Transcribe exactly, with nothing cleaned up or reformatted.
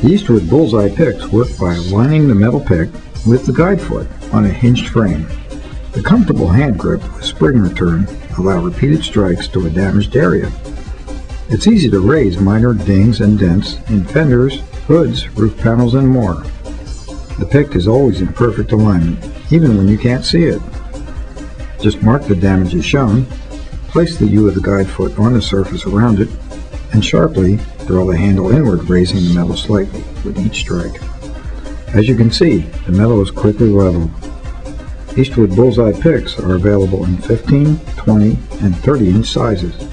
The Eastwood Bullseye picks work by aligning the metal pick with the guide foot on a hinged frame. The comfortable hand grip with spring return allow repeated strikes to a damaged area. It's easy to raise minor dings and dents in fenders, hoods, roof panels, and more. The pick is always in perfect alignment, even when you can't see it. Just mark the damages shown, place the U of the guide foot on the surface around it, and sharply draw the handle inward, raising the metal slightly with each strike. As you can see, the metal is quickly leveled. Eastwood Bullseye picks are available in fifteen, twenty, and thirty inch sizes.